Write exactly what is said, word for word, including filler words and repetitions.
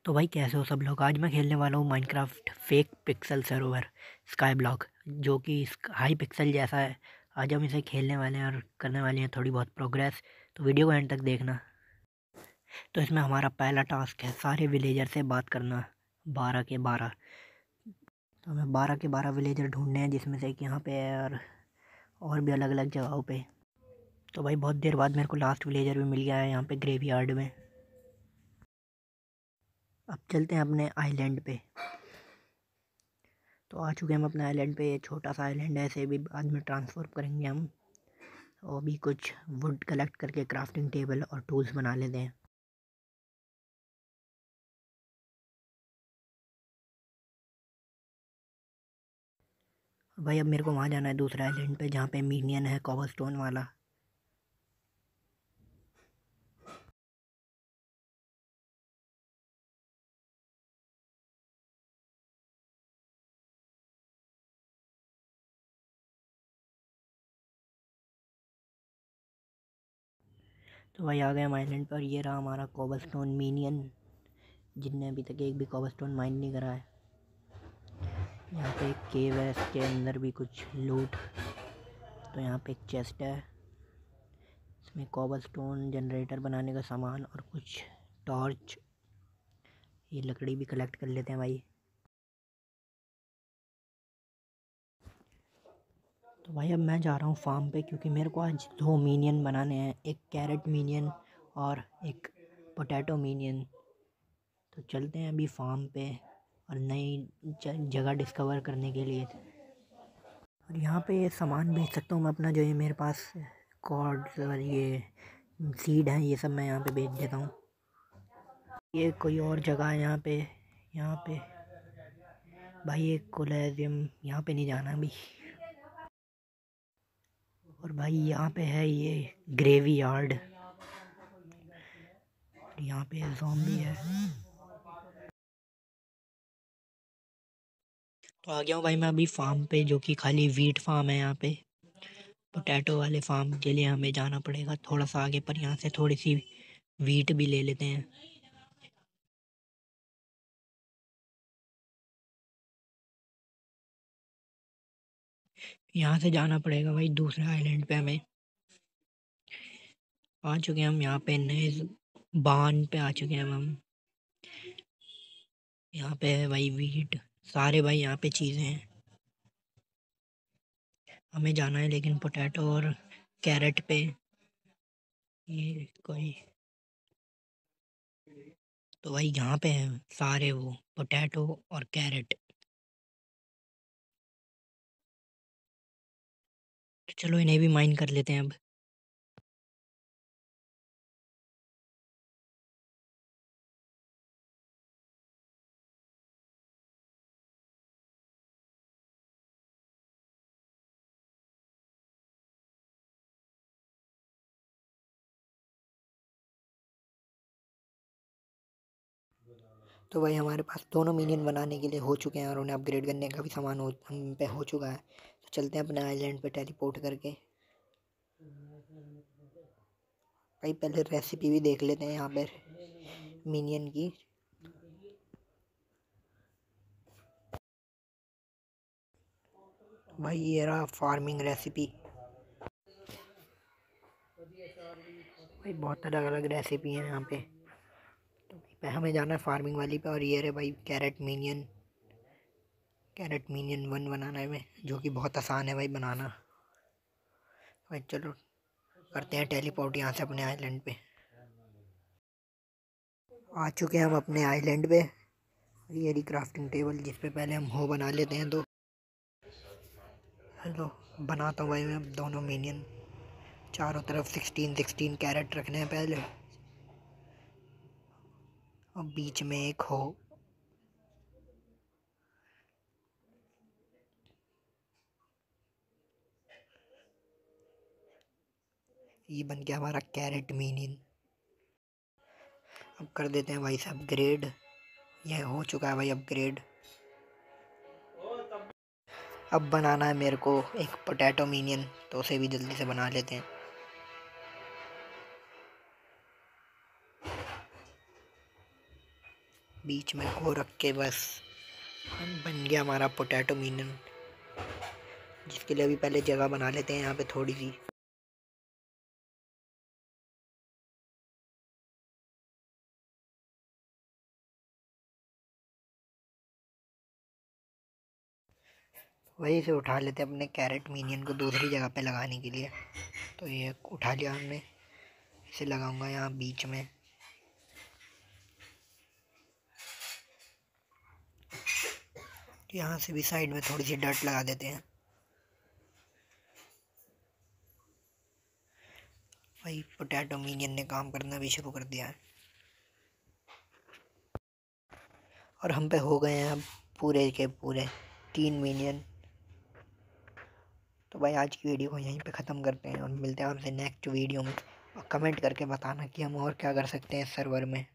तो भाई कैसे हो सब लोग। आज मैं खेलने वाला हूँ Minecraft fake pixel Sarovar sky block, जो कि हाई पिक्सल जैसा है। आज हम इसे खेलने वाले हैं और करने वाले हैं थोड़ी बहुत प्रोग्रेस। तो वीडियो को एंड तक देखना। तो इसमें हमारा पहला टास्क है सारे विलेजर से बात करना, बारह के बारह। तो हमें बारह के बारह विलेजर ढूंढने हैं, जिसमें से एक यहाँ पे है और और भी अलग अलग जगहों पे। तो भाई बहुत देर बाद मेरे को लास्ट विलेजर भी मिल गया है यहाँ पे ग्रेवयार्ड में। अब चलते हैं अपने आइलैंड पे। तो आ चुके हैं हम अपने आइलैंड पे। ये छोटा सा आइलैंड है, ऐसे भी बाद में ट्रांसफर करेंगे हम। और भी कुछ वुड कलेक्ट करके क्राफ्टिंग टेबल और टूल्स बना लेते हैं। भाई अब मेरे को वहाँ जाना है दूसरे आइलैंड पे, जहाँ पे मीनियन है कॉबलस्टोन वाला। तो भाई आ गए हम आइलैंड पर। ये रहा हमारा कॉबलस्टोन मीनियन, जिनने अभी तक एक भी कॉबलस्टोन माइन नहीं करा है। यहाँ पे एक केव है, इसके अंदर भी कुछ लूट। तो यहाँ पे एक चेस्ट है, इसमें कॉबलस्टोन जनरेटर बनाने का सामान और कुछ टॉर्च। ये लकड़ी भी कलेक्ट कर लेते हैं भाई। तो भाई अब मैं जा रहा हूँ फार्म पे, क्योंकि मेरे को आज दो मीनियन बनाने हैं, एक कैरेट मीनियन और एक पोटैटो मीनियन। तो चलते हैं अभी फार्म पे और नई जगह डिस्कवर करने के लिए। और यहाँ पे ये सामान बेच सकता हूँ मैं अपना, जो ये मेरे पास कॉर्ड्स और ये सीड हैं, ये सब मैं यहाँ पे बेच देता हूँ। ये कोई और जगह है यहाँ पे। यहाँ पे भाई एक कोलेजियम, यहाँ पे नहीं जाना अभी। और भाई यहाँ पे है ये ग्रेवी यार्ड। यहाँ पे ज़ॉम्बी है। तो आ गया हूँ भाई मैं अभी फार्म पे, जो कि खाली वीट फार्म है। यहाँ पे पोटैटो वाले फार्म के लिए हमें जाना पड़ेगा थोड़ा सा आगे, पर यहाँ से थोड़ी सी वीट भी ले लेते हैं। यहाँ से जाना पड़ेगा भाई दूसरे आइलैंड पे हमें। आ चुके हैं हम यहाँ पे नए बान पे आ चुके हैं हम। यहाँ पे है भाई वीट, सारे भाई यहाँ पे चीज़ें हैं। हमें जाना है लेकिन पोटैटो और कैरेट पे। ये कोई, तो भाई यहाँ पे हैं सारे वो पोटैटो और कैरेट। तो चलो इन्हें भी माइन कर लेते हैं अब। तो भाई हमारे पास दोनों मिनियन बनाने के लिए हो चुके हैं और उन्हें अपग्रेड करने का भी सामान हो हम पे हो चुका है। तो चलते हैं अपने आइलैंड पे टेलीपोर्ट करके। भाई पहले रेसिपी भी देख लेते हैं यहाँ पे मिनियन की। भाई ये रहा फार्मिंग रेसिपी। भाई बहुत अलग अलग रेसिपी है यहाँ पे। तो भाई हमें जाना है फार्मिंग वाली पे। और ये रहे भाई carrot minion, carrot minion one बनाना है हमें, जो कि बहुत आसान है भाई बनाना। भाई चलो करते हैं टेलीपोर्ट यहाँ से अपने आइलैंड पे। आ चुके हैं हम अपने आइलैंड पे। ये रही क्राफ्टिंग टेबल, जिस पे पहले हम हो बना लेते हैं। तो हेलो, बनाता हूँ भाई मैं अब दोनों मिनियन। चारों तरफ सिक्सटीन सिक्सटीन कैरेट रखने हैं पहले, और बीच में एक हो। ये बन गया हमारा कैरेट मिनियन। अब कर देते हैं भाई से अपग्रेड। यह हो चुका है भाई अपग्रेड। अब बनाना है मेरे को एक पोटैटो मिनियन, तो उसे भी जल्दी से बना लेते हैं। बीच में को रख के बस बन गया हमारा पोटैटो मिनियन, जिसके लिए अभी पहले जगह बना लेते हैं यहाँ पे थोड़ी सी। वहीं से उठा लेते हैं अपने कैरेट मिनियन को दूसरी जगह पे लगाने के लिए। तो ये उठा लिया हमने, इसे लगाऊंगा यहाँ बीच में। यहाँ से भी साइड में थोड़ी सी डर्ट लगा देते हैं। भाई पोटैटो मिनियन ने काम करना भी शुरू कर दिया है और हम पे हो गए हैं अब पूरे के पूरे तीन मिनियन। तो भाई आज की वीडियो को यहीं पे ख़त्म करते हैं और मिलते हैं आपसे नेक्स्ट वीडियो में। और कमेंट करके बताना कि हम और क्या कर सकते हैं इस सर्वर में।